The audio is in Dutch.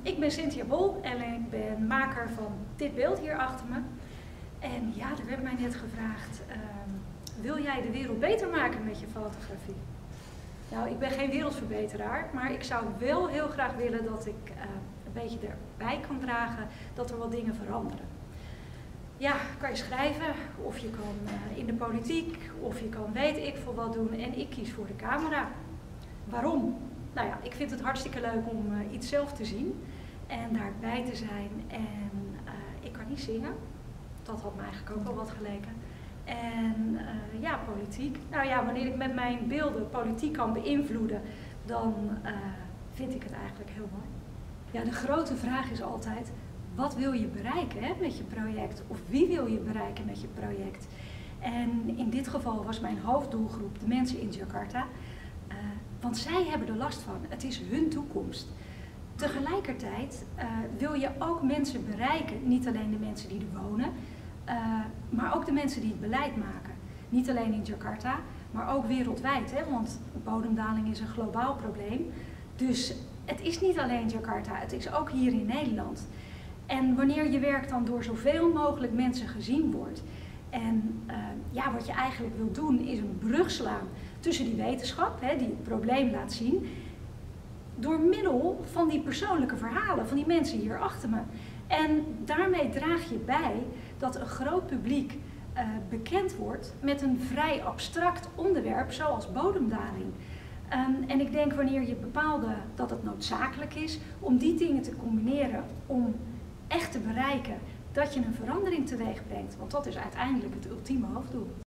Ik ben Cynthia Bol en ik ben maker van dit beeld hier achter me. En ja, er werd mij net gevraagd, wil jij de wereld beter maken met je fotografie? Nou, ik ben geen wereldverbeteraar, maar ik zou wel heel graag willen dat ik een beetje erbij kan dragen dat er wat dingen veranderen. Ja, kan je schrijven, of je kan in de politiek, of je kan weet ik veel wat doen en ik kies voor de camera. Waarom? Nou ja, ik vind het hartstikke leuk om iets zelf te zien en daarbij te zijn. En ik kan niet zingen, dat had me eigenlijk ook wel wat geleken. En ja, politiek. Nou ja, wanneer ik met mijn beelden politiek kan beïnvloeden, dan vind ik het eigenlijk heel mooi. Ja, de grote vraag is altijd, wat wil je bereiken met je project? Of wie wil je bereiken met je project? En in dit geval was mijn hoofddoelgroep de mensen in Jakarta. Want zij hebben er last van. Het is hun toekomst. Tegelijkertijd wil je ook mensen bereiken. Niet alleen de mensen die er wonen, maar ook de mensen die het beleid maken. Niet alleen in Jakarta, maar ook wereldwijd. Want bodemdaling is een globaal probleem. Dus het is niet alleen Jakarta, het is ook hier in Nederland. En wanneer je werk dan door zoveel mogelijk mensen gezien wordt. En ja, wat je eigenlijk wil doen is een brug slaan tussen die wetenschap, die het probleem laat zien, door middel van die persoonlijke verhalen van die mensen hier achter me. En daarmee draag je bij dat een groot publiek bekend wordt met een vrij abstract onderwerp zoals bodemdaling. En ik denk wanneer je bepaalde dat het noodzakelijk is om die dingen te combineren om echt te bereiken dat je een verandering teweeg brengt, want dat is uiteindelijk het ultieme hoofddoel.